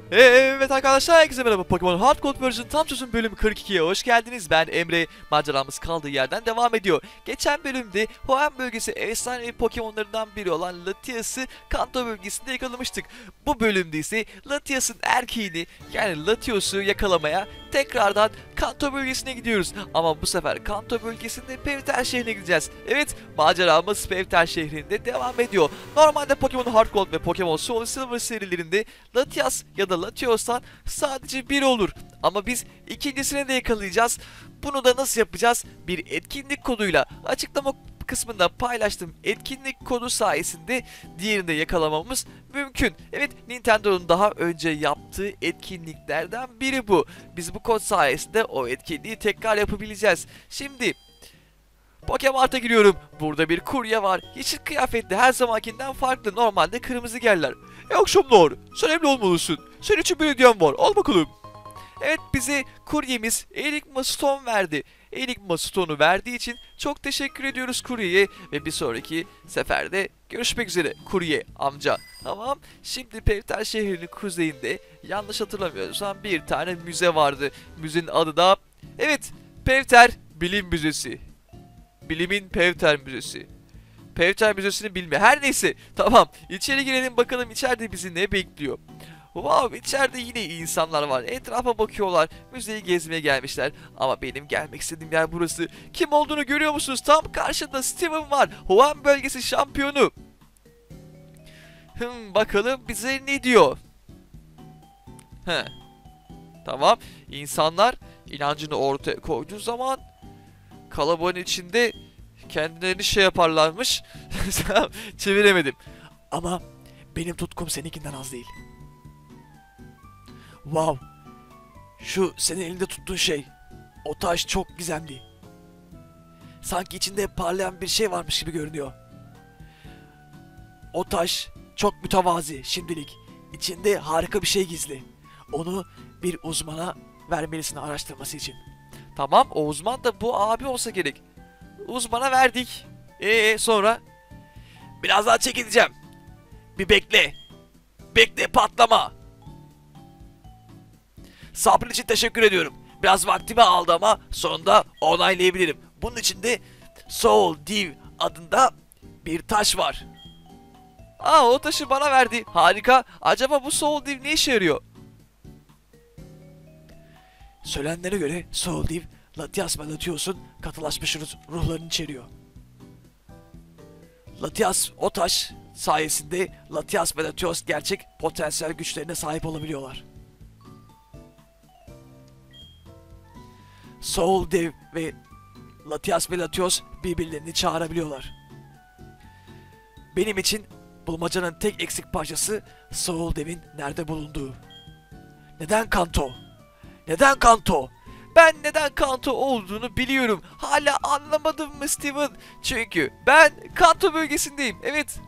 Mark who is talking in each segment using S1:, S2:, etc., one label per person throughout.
S1: Evet arkadaşlar, herkese merhaba. Pokemon Hard Gold Version tam çözüm bölüm 42'ye hoş geldiniz. Ben Emre. Maceramız kaldığı yerden devam ediyor. Geçen bölümde Hoenn bölgesi efsanevi Pokemon'larından biri olan Latias'ı Kanto bölgesinde yakalamıştık. Bu bölümde ise Latias'ın erkeğini, yani Latios'u yakalamaya tekrardan Kanto bölgesine gidiyoruz. Ama bu sefer Kanto bölgesinde Pevter şehrine gideceğiz. Evet, maceramız Pevter şehrinde devam ediyor. Normalde Pokemon Hard Gold ve Pokemon Soul Silver serilerinde Latias ya da Latios'tan sadece biri olur. Ama biz ikincisini de yakalayacağız. Bunu da nasıl yapacağız? Bir etkinlik koduyla. Açıklama kısmında paylaştığım etkinlik kodu sayesinde diğerini de yakalamamız mümkün. Evet, Nintendo'nun daha önce yaptığı etkinliklerden biri bu. Biz bu kod sayesinde o etkinliği tekrar yapabileceğiz. Şimdi Pokemart'a giriyorum. Burada bir kurye var. Yeşil kıyafetli, her zamankinden farklı. Normalde kırmızı geller. İyi akşamlar. Sen evli olmalısın. Senin için bir hediyem var. Al bakalım. Evet, bize kuryemiz Enigma Stone verdi. Enigma Stone'u verdiği için çok teşekkür ediyoruz kuryeye. Ve bir sonraki seferde görüşmek üzere kurye amca. Tamam. Şimdi Pevter şehrinin kuzeyinde, yanlış hatırlamıyorsam, bir tane müze vardı. Müzenin adı da, evet, Pevter Bilim Müzesi. Bilimin Pevter Müzesi. Pevter Müzesi'ni bilme. Her neyse. Tamam. İçeri girelim bakalım içeride bizi ne bekliyor. Wow, içeride yine iyi insanlar var. Etrafa bakıyorlar. Müzeyi gezmeye gelmişler. Ama benim gelmek istediğim yer burası. Kim olduğunu görüyor musunuz? Tam karşında Steven var. Hoenn bölgesi şampiyonu. Bakalım bize ne diyor. He. Tamam. İnsanlar inancını ortaya koyduğu zaman kalabalığın içinde kendilerini şey yaparlarmış. Çeviremedim. Ama benim tutkum seninkinden az değil. Wow. Şu senin elinde tuttuğun şey. O taş çok gizemli. Sanki içinde parlayan bir şey varmış gibi görünüyor. O taş çok mütevazi şimdilik. İçinde harika bir şey gizli. Onu bir uzmana vermelisin araştırması için. Tamam, o uzman da bu abi olsa gerek. Uzmana verdik. Sonra? Biraz daha çekileceğim. Bir bekle. Bekle, patlama. Sabrın için teşekkür ediyorum. Biraz vaktimi aldı ama sonunda onaylayabilirim. Bunun içinde Soul Div adında bir taş var. O taşı bana verdi. Harika. Acaba bu Soul Div ne işe yarıyor? Söylenenlere göre Soul Div, Latias ve Latios'un katılaşmış ruhlarını içeriyor. Latias, o taş sayesinde Latias ve Latios gerçek potansiyel güçlerine sahip olabiliyorlar. Soul Dev ve Latias ve Latios birbirlerini çağırabiliyorlar. Benim için bulmacanın tek eksik parçası Soul Dev'in nerede bulunduğu. Neden Kanto? Neden Kanto? Ben neden Kanto olduğunu biliyorum. Hala anlamadın mı Steven? Çünkü ben Kanto bölgesindeyim. Evet.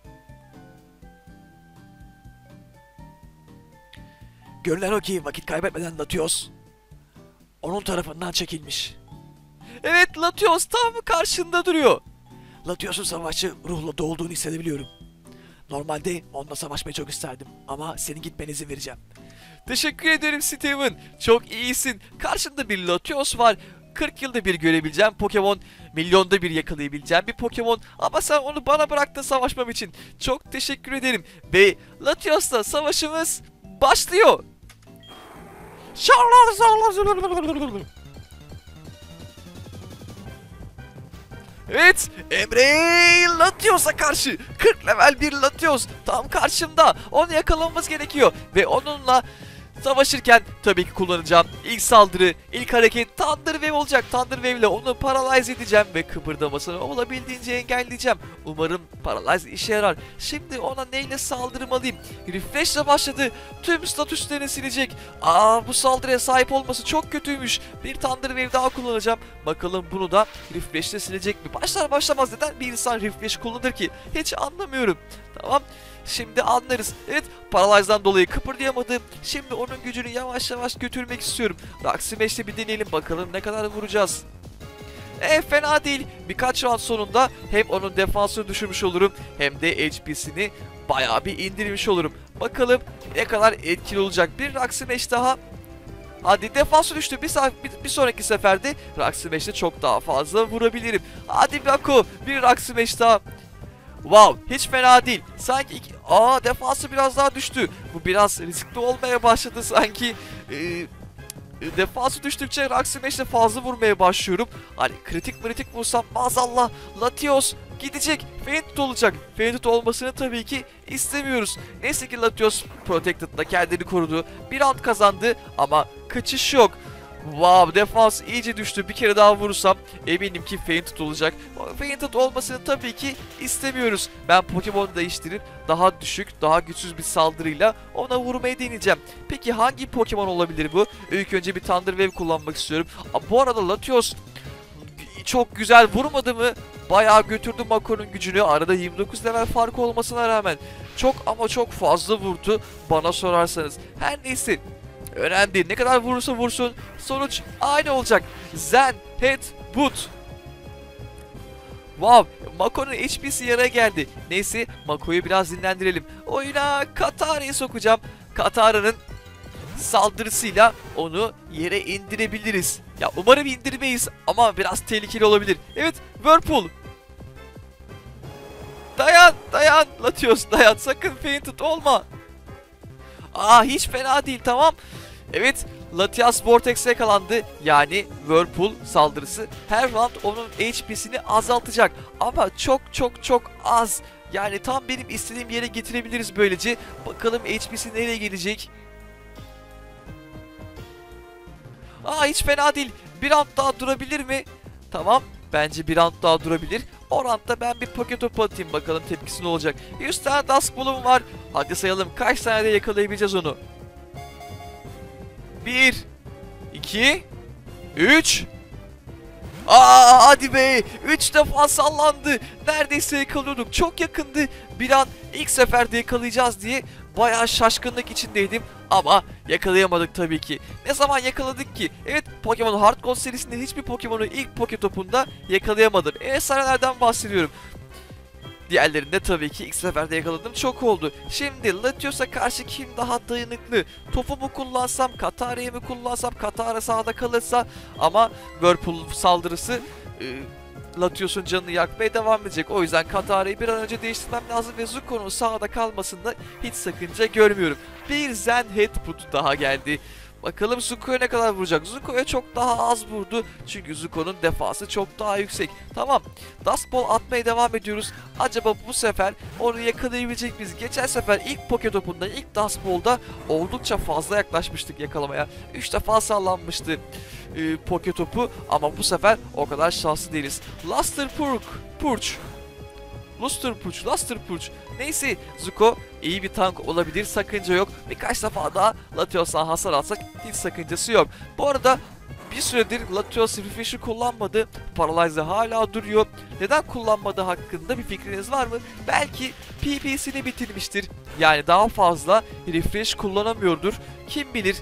S1: Görünen o ki vakit kaybetmeden Latios onun tarafından çekilmiş. Evet, Latios tam karşında duruyor. Latios'un savaşçı ruhla dolduğunu hissedebiliyorum. Normalde onunla savaşmayı çok isterdim ama senin gitmene izin vereceğim. Teşekkür ederim Steven. Çok iyisin. Karşında bir Latios var. 40 yılda bir görebileceğim Pokemon, milyonda bir yakalayabileceğim bir Pokemon. Ama sen onu bana bıraktın savaşmam için. Çok teşekkür ederim. Ve Latios'la savaşımız başlıyor. Evet, Emre Latios'a karşı 40 level bir Latios tam karşımda. Onu yakalamamız gerekiyor ve onunla savaşırken tabii ki kullanacağım ilk saldırı, ilk hareket Thunder Wave olacak. Thunder Wave ile onu paralyze edeceğim ve kıpırdamasını olabildiğince engelleyeceğim. Umarım paralyze işe yarar. Şimdi ona neyle saldırmalıyım? Refresh ile başladı. Tüm statüslerini silecek. Bu saldırıya sahip olması çok kötüymüş. Bir Thunder Wave daha kullanacağım. Bakalım bunu da Refresh ile silecek mi? Başlar başlamaz neden bir insan Refresh kullanır ki? Hiç anlamıyorum. Tamam. Şimdi anlarız. Evet, Paralyze'dan dolayı kıpırdayamadım. Şimdi onun gücünü yavaş yavaş götürmek istiyorum. Rock Smash'le bir deneyelim bakalım ne kadar vuracağız. Fena değil. Birkaç round sonunda hem onun defansını düşürmüş olurum hem de HP'sini bayağı bir indirmiş olurum. Bakalım ne kadar etkili olacak. Bir Rock Smash daha. Hadi defansı düştü. Bir sonraki seferde Rock Smash'te çok daha fazla vurabilirim. Hadi Baku, bir Rock Smash daha. Wow, hiç fena değil. Sanki defansı biraz daha düştü. Bu biraz riskli olmaya başladı sanki. Defansı düştükçe Rock Smash'te fazla vurmaya başlıyorum. Hani kritik vursam maazallah Latios gidecek. Fainted olacak. Fainted olmasını tabii ki istemiyoruz. Neyse ki Latios Protected'da kendini korudu. Bir round kazandı ama kaçış yok. Wow, defans iyice düştü. Bir kere daha vurursam eminim ki Fainted olacak. Fainted olmasını tabii ki istemiyoruz. Ben Pokemon'u değiştirip daha düşük, daha güçsüz bir saldırıyla ona vurmayı deneyeceğim. Peki hangi Pokemon olabilir bu? İlk önce bir Thunder Wave kullanmak istiyorum. Bu arada Latios çok güzel vurmadı mı? Bayağı götürdü Mako'nun gücünü. Arada 29 level farkı olmasına rağmen çok ama çok fazla vurdu bana sorarsanız. Her neyse. Önemli değil. Ne kadar vurursa vursun sonuç aynı olacak. Zen, Head, Boot. Wow, Mako'nun HP'si yaraya geldi. Neyse, Mako'yu biraz dinlendirelim. Oyuna Katara'yı sokacağım. Katara'nın saldırısıyla onu yere indirebiliriz. Ya umarım indirmeyiz ama biraz tehlikeli olabilir. Evet, Whirlpool. Dayan Latios, dayan, sakın fainted olma. Hiç fena değil, tamam. Evet, Latias Vortex'e yakalandı. Yani Whirlpool saldırısı her round onun HP'sini azaltacak. Ama çok az. Yani tam benim istediğim yere getirebiliriz böylece. Bakalım HP'si nereye gelecek. Hiç fena değil. Bir round daha durabilir mi? Tamam. Bence bir round daha durabilir. O roundda ben bir poke topu atayım, bakalım tepkisi ne olacak. 100 tane Dusk Ball'um var. Hadi sayalım kaç saniyede yakalayabileceğiz onu. 1 2 3 hadi be, 3 defa sallandı. Neredeyse yakalıyorduk, çok yakındı. Bir an ilk seferde yakalayacağız diye bayağı şaşkınlık içindeydim. Ama yakalayamadık tabii ki. Ne zaman yakaladık ki? Evet, Pokemon Hard Gold serisinde hiçbir Pokemon'u ilk Poke Topu'nda yakalayamadım. Efsanelerden bahsediyorum. Diğerlerinde tabii ki ilk seferde yakaladım, çok oldu. Şimdi Latios'a karşı kim daha dayanıklı? Topu mu kullansam, Katara'yı mı kullansam? Katara sağda kalırsa ama Whirlpool saldırısı Latios'un canını yakmaya devam edecek. O yüzden Katara'yı bir an önce değiştirmem lazım ve Zuko'nun sağda kalmasında hiç sakınca görmüyorum. Bir Zen Headbutt daha geldi. Bakalım Zuko'ya ne kadar vuracak. Zuko'ya çok daha az vurdu. Çünkü Zuko'nun defansı çok daha yüksek. Tamam. Dusk Ball atmaya devam ediyoruz. Acaba bu sefer onu yakalayabilecek miyiz? Geçen sefer ilk Poke Topu'nda, ilk Dusk Ball'da oldukça fazla yaklaşmıştık yakalamaya. 3 defa sallanmıştı Poke Topu. Ama bu sefer o kadar şanslı değiliz. Luster Purge. Luster Purge. Neyse, Zuko iyi bir tank olabilir, sakınca yok. Birkaç defa daha Latios'tan hasar alsak hiç sakıncası yok. Bu arada bir süredir Latios Refresh'i kullanmadı. Paralyze hala duruyor. Neden kullanmadığı hakkında bir fikriniz var mı? Belki PP'sini bitirmiştir. Yani daha fazla Refresh kullanamıyordur. Kim bilir?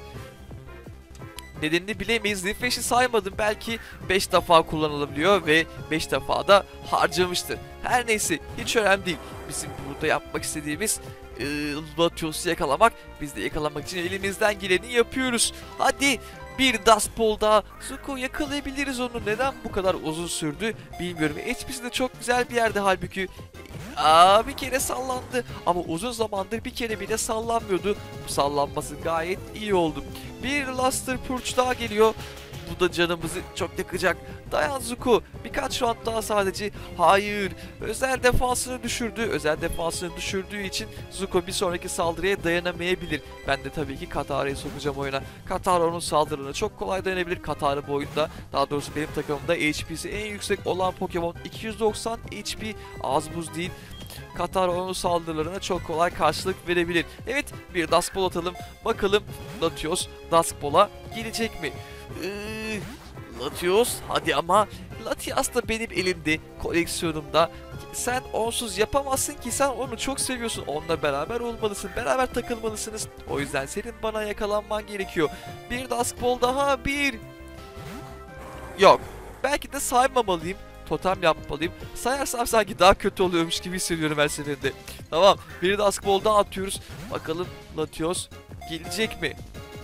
S1: Nedenini bilemeyiz. Refresh'i saymadım. Belki 5 defa kullanılabiliyor ve 5 defa da harcamıştır. Her neyse, hiç önemli değil. Bizim burada yapmak istediğimiz Latios'u yakalamak. Biz de yakalamak için elimizden geleni yapıyoruz. Hadi bir Dusk Ball daha. Zuko, yakalayabiliriz onu. Neden bu kadar uzun sürdü bilmiyorum. HP'si de çok güzel bir yerde halbuki. Bir kere sallandı ama uzun zamandır bir kere bile sallanmıyordu. Bu sallanması gayet iyi oldu. Bir Luster Purge daha geliyor. Bu da canımızı çok yakacak. Dayan Zuko. Birkaç round daha sadece. Hayır. Özel defansını düşürdü. Özel defansını düşürdüğü için Zuko bir sonraki saldırıya dayanamayabilir. Ben de tabii ki Katara'yı sokacağım oyuna. Katara onun saldırılarına çok kolay dayanabilir. Katara bu oyunda, daha doğrusu benim takımımda HP'si en yüksek olan Pokemon. 290 HP, az buz değil. Katara onun saldırılarına çok kolay karşılık verebilir. Evet, bir Dusk Ball atalım. Bakalım Latios Dusk Ball'a gelecek mi? Latios hadi ama. Latias da benim elimde, koleksiyonumda. Sen onsuz yapamazsın ki, sen onu çok seviyorsun. Onunla beraber olmalısın, beraber takılmalısınız. O yüzden senin bana yakalanman gerekiyor. Bir Dusk Ball daha, bir. Yok, belki de saymamalıyım. Totem yapmalıyım. Sayarsam sanki daha kötü oluyormuş gibi hissediyorum her seferinde. Tamam. Bir Dusk Ball daha atıyoruz. Bakalım Latios gelecek mi?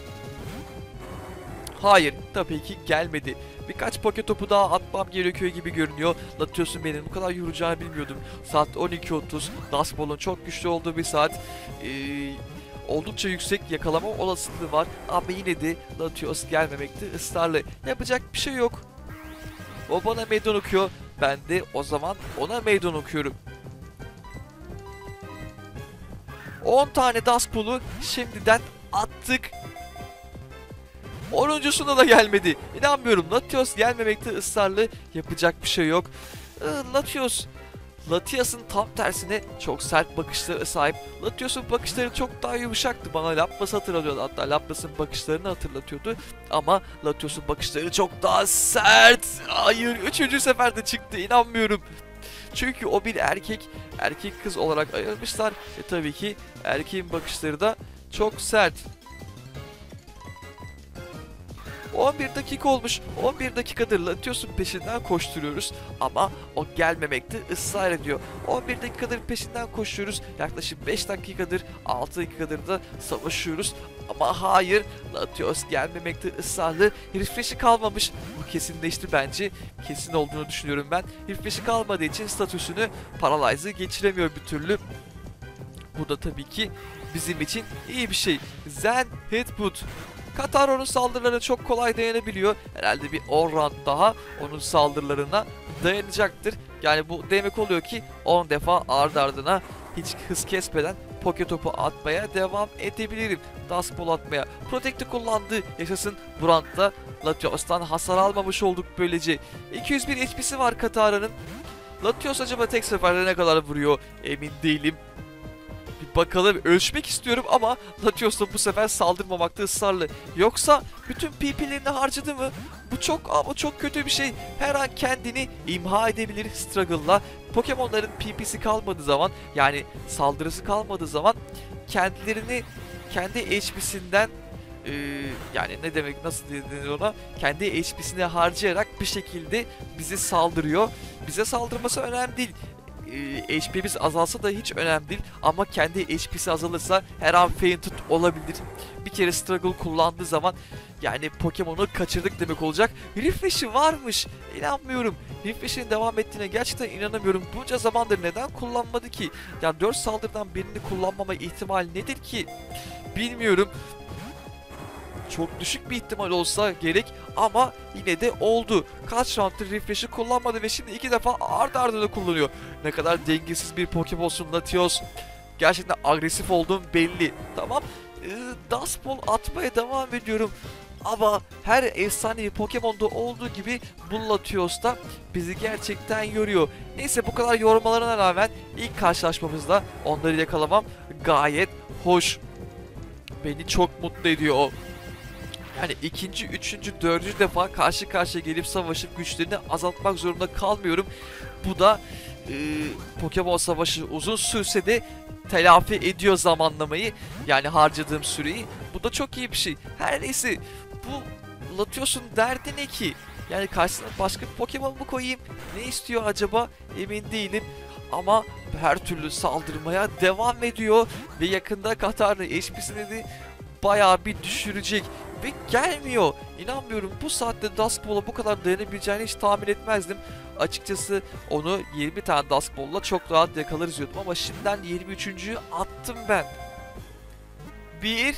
S1: Hayır. Tabii ki gelmedi. Birkaç poke topu daha atmam gerekiyor gibi görünüyor. Latios'un benim bu kadar yoracağını bilmiyordum. Saat 12:30. Dusk Ball'un çok güçlü olduğu bir saat. Oldukça yüksek yakalama olasılığı var. Ama yine de Latios gelmemekte ısrarlı. Yapacak bir şey yok. O bana meydan okuyor. Ben de o zaman ona meydan okuyorum. 10 tane Dusk Ball'u şimdiden attık. 10'uncusuna da gelmedi. İnanmıyorum. Latios gelmemekte ısrarlı. Yapacak bir şey yok. Latias'ın tam tersine çok sert bakışları sahip. Latios'un bakışları çok daha yumuşaktı. Bana Laplas'ı hatırlatıyordu. Hatta Laplas'ın bakışlarını hatırlatıyordu. Ama Latios'un bakışları çok daha sert. Hayır. 3. seferde çıktı. İnanmıyorum. Çünkü o bir erkek. Erkek kız olarak ayırmışlar. Tabii ki erkeğin bakışları da çok sert. 11 dakika olmuş. 11 dakikadır Latios'un peşinden koşturuyoruz ama o gelmemekte ısrar ediyor. 11 dakikadır peşinden koşuyoruz. Yaklaşık 5 dakikadır, 6 dakikadır da savaşıyoruz. Ama hayır, Latios gelmemekte ısrarlı. Refresh'i kalmamış. Bu kesinleşti bence. Kesin olduğunu düşünüyorum ben. Refresh'i kalmadığı için statüsünü Paralyze'ı geçiremiyor bir türlü. Bu da tabii ki bizim için iyi bir şey. Zen Headbutt. Kataro'nun saldırılarına çok kolay dayanabiliyor. Herhalde bir 10 round daha onun saldırılarına dayanacaktır. Yani bu demek oluyor ki 10 defa ardı ardına hiç hız kesmeden poke topu atmaya devam edebilirim. Dusk Ball atmaya. Protect'i kullandığı yaşasın. Brand'da Latios'tan hasar almamış olduk böylece. 201 HP'si var Katara'nın. Latios acaba tek seferde ne kadar vuruyor emin değilim. Bir bakalım, ölçmek istiyorum ama Latios da bu sefer saldırmamakta ısrarlı. Yoksa bütün PP'lerini harcadı mı? Bu çok ama çok kötü bir şey. Her an kendini imha edebilir Struggle'la. Pokemon'ların PP'si kalmadığı zaman, yani saldırısı kalmadığı zaman kendilerini kendi HP'sinden yani ne demek, nasıl denir ona, kendi HP'sini harcayarak bir şekilde bize saldırıyor. Bize saldırması önemli değil. HP'miz azalsa da hiç önemli değil ama kendi HP'si azalırsa her an fainted olabilir. Bir kere struggle kullandığı zaman yani Pokemon'u kaçırdık demek olacak. Refresh'i varmış. İnanmıyorum. Refresh'in devam ettiğine gerçekten inanamıyorum. Bunca zamandır neden kullanmadı ki? Yani 4 saldırıdan birini kullanmama ihtimali nedir ki? Bilmiyorum. Çok düşük bir ihtimal olsa gerek ama yine de oldu. Kaç round'dır refresh'i kullanmadı ve şimdi 2 defa ardı ardına kullanıyor. Ne kadar dengesiz bir Pokemon'sun Latios. Gerçekten agresif olduğum belli. Tamam. Dusk Ball atmaya devam ediyorum. Ama her efsanevi Pokemon'da olduğu gibi bu Latios da bizi gerçekten yoruyor. Neyse, bu kadar yormalarına rağmen ilk karşılaşmamızda onları yakalamam gayet hoş. Beni çok mutlu ediyor o. Yani ikinci, üçüncü, dördüncü defa karşı karşıya gelip savaşıp güçlerini azaltmak zorunda kalmıyorum. Bu da Pokemon savaşı uzun sürse de telafi ediyor zamanlamayı. Yani harcadığım süreyi. Bu da çok iyi bir şey. Her neyse, bu Latios'un derdi ne ki? Yani karşısına başka bir Pokemon mu koyayım? Ne istiyor acaba? Emin değilim. Ama her türlü saldırmaya devam ediyor. Ve yakında Katar'ın HP'sini de bayağı bir düşürecek. Ve gelmiyor. İnanmıyorum. Bu saatte Dusk Ball'a bu kadar dayanabileceğini hiç tahmin etmezdim. Açıkçası onu 20 tane Dusk Ball'la çok rahat yakalarız diyordum ama şimdiden 23.'yü attım ben. Bir.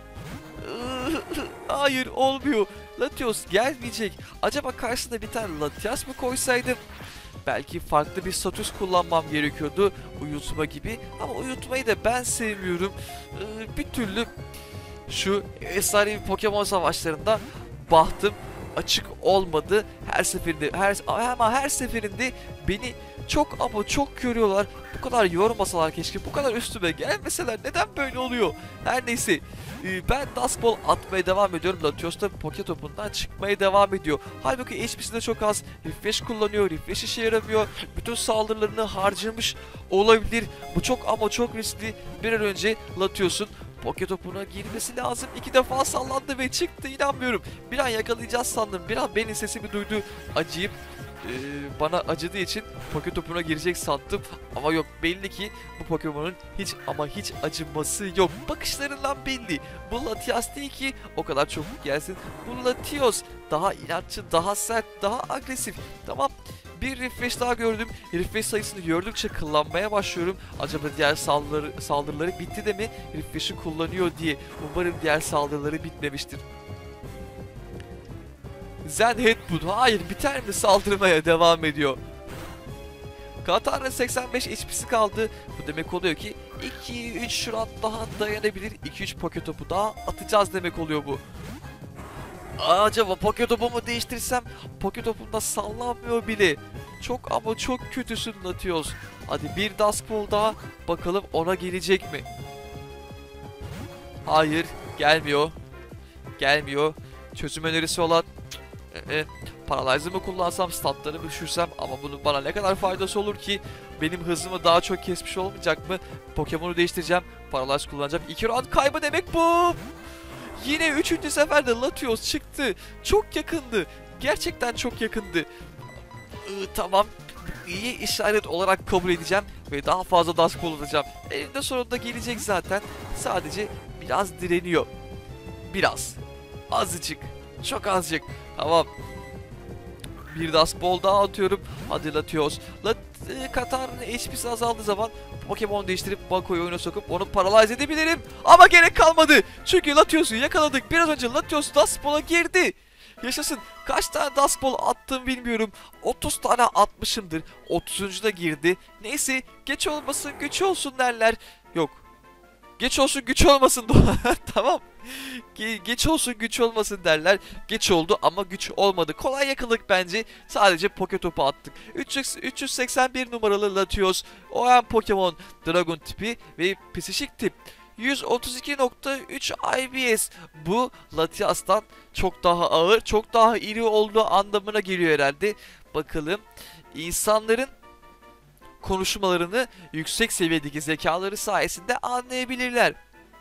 S1: Hayır, olmuyor. Latios gelmeyecek. Acaba karşısında bir tane Latias mı koysaydım? Belki farklı bir statüs kullanmam gerekiyordu. Uyutma gibi. Ama uyutmayı da ben sevmiyorum. Bir türlü şu efsanevi Pokemon savaşlarında bahtım açık olmadı. Her seferinde her seferinde beni çok ama çok görüyorlar. Bu kadar yormasalar keşke. Bu kadar üstüme gelmeseler. Neden böyle oluyor? Her neyse. Ben Dusk Ball atmaya devam ediyorum. Latios da Poke Topu'ndan çıkmaya devam ediyor. Halbuki HP'si de çok az. Refresh kullanıyor. Refresh işe yaramıyor. Bütün saldırılarını harcamış olabilir. Bu çok ama çok riskli. Bir an önce Latios'un Poke Topu'na girmesi lazım. 2 defa sallandı ve çıktı. İnanmıyorum. Bir an yakalayacağız sandım. Bir an benim sesimi duydu. Acıyıp bana acıdığı için Poketop'una girecek sandım. Ama yok, belli ki bu Pokemon'un hiç acıması yok. Bakışlarından belli. Bu Latias değil ki o kadar çok gelsin. Bu Latios daha inatçı, daha sert, daha agresif. Tamam. Bir refresh daha gördüm. Refresh sayısını gördükçe kıllanmaya başlıyorum. Acaba diğer saldırıları bitti de mi refresh'i kullanıyor diye. Umarım diğer saldırıları bitmemiştir. Zen Headbutt hayır biter mi, saldırmaya devam ediyor. Katar'ın 85 HP'si kaldı. Bu demek oluyor ki 2-3 round daha dayanabilir. 2-3 Poketop'u daha atacağız demek oluyor bu. Acaba Poketop'umu değiştirsem? Poketop'um da sallanmıyor bile. Çok ama çok kötüsün Latios. Hadi bir Dusk Ball daha, bakalım ona gelecek mi? Hayır, gelmiyor. Gelmiyor. Çözüm önerisi olan Paralyze'ı mı kullansam, statları mı düşürsem, ama bunun bana ne kadar faydası olur ki? Benim hızımı daha çok kesmiş olmayacak mı? Pokemon'u değiştireceğim. Paralyze kullanacağım. 2 round kaybı demek bu. Yine 3. seferde Latios çıktı. Çok yakındı. Gerçekten çok yakındı. Tamam. İyi işaret olarak kabul edeceğim. Ve daha fazla Dusk Ball atacağım. Elinde sonunda gelecek zaten. Sadece biraz direniyor. Biraz. Azıcık. Çok azıcık. Tamam. Bir Dusk Ball daha atıyorum. Hadi Latios. Katar'ın HP'si azaldığı zaman Pokemon değiştirip Bako'yu oyuna sokup onu paralyze edebilirim. Ama gerek kalmadı. Çünkü Latios'u yakaladık. Biraz önce Latios Dusk Ball'a girdi. Yaşasın. Kaç tane Dusk Ball attım bilmiyorum. 30 tane atmışımdır. 30. da girdi. Neyse, geç olmasın güç olsun derler. Yok. Geç olsun güç olmasın. Tamam. Geç olsun güç olmasın derler. Geç oldu ama güç olmadı. Kolay yakaladık bence. Sadece Poketop'u attık. 381 numaralı Latios. OM Pokemon Dragon tipi ve Psişik tip. 132.3 IBS. Bu Latias'tan çok daha ağır, çok daha iri olduğu anlamına geliyor herhalde. Bakalım. İnsanların konuşmalarını yüksek seviyedeki zekaları sayesinde anlayabilirler.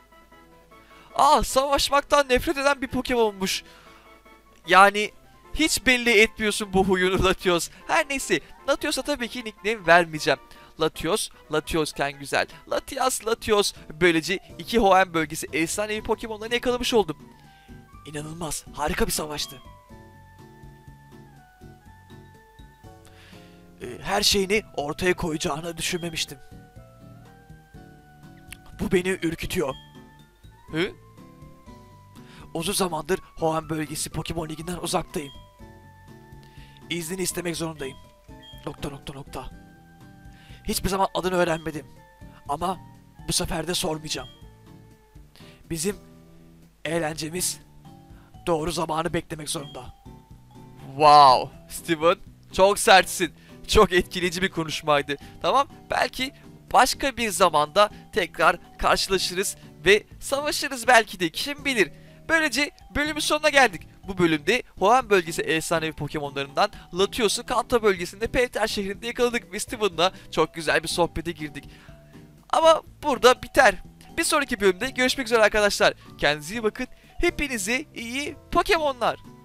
S1: Savaşmaktan nefret eden bir Pokemon'muş. Yani hiç belli etmiyorsun bu huyunu Latios. Her neyse, Latios'a tabii ki nickname vermeyeceğim. Latiosken güzel. Latios. Böylece 2 Hoenn bölgesi efsanevi Pokemon'larını yakalamış oldum. İnanılmaz, harika bir savaştı. Her şeyini ortaya koyacağını düşünmemiştim. Bu beni ürkütüyor. Hı? Uzun zamandır Hoenn bölgesi Pokemon Ligi'nden uzaktayım. İznini istemek zorundayım. ... Hiçbir zaman adını öğrenmedim. Ama bu sefer de sormayacağım. Bizim eğlencemiz doğru zamanı beklemek zorunda. Wow, Steven, çok sertsin. Çok etkileyici bir konuşmaydı. Tamam, belki başka bir zamanda tekrar karşılaşırız ve savaşırız belki de, kim bilir. Böylece bölümün sonuna geldik. Bu bölümde Hoenn bölgesi efsanevi Pokemon'larından Latios'u Kanto bölgesinde Pewter şehrinde yakaladık ve Steven'la çok güzel bir sohbete girdik. Ama burada biter. Bir sonraki bölümde görüşmek üzere arkadaşlar. Kendinize iyi bakın. Hepinize iyi Pokemon'lar.